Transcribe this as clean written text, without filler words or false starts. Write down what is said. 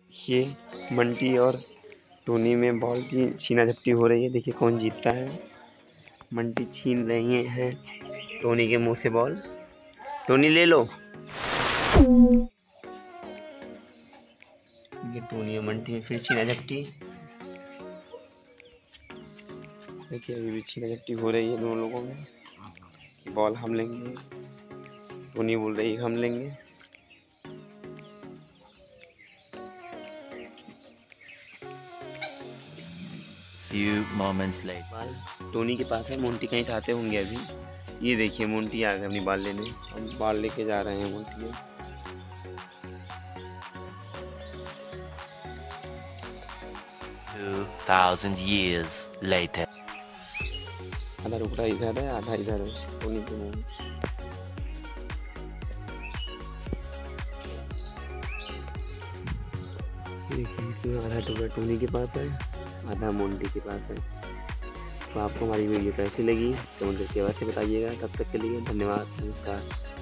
ये मंटी और टोनी में बॉल की छीना झपटी हो रही है। देखिए कौन जीतता है। मंटी छीन रही हैं टोनी के मुंह से बॉल। टोनी ले लो। ये टोनी और मंटी में फिर छीना झपटी। देखिए अभी भी छीना झपटी हो रही है दोनों लोगों में। बॉल हम लेंगे, टोनी बोल रही है हम लेंगे। Few moments later. बाल टोनी के पास है, मोंटी कहीं चाहते होंगे अभी। ये देखिए मोंटी आ गए अपनी बाल लेने। हम बाल लेके जा रहे हैं मोंटी में। 2000 years later. आधा टुकड़ा इधर है, आधा इधर है टोनी के मुंह में। देखिए आधा टुकड़ा टोनी के पास है, आधा मोंटी के पास है। तो आपको हमारी वीडियो कैसी लगी कमेंट करके अवश्य बताइएगा। तब तक के लिए धन्यवाद, नमस्कार।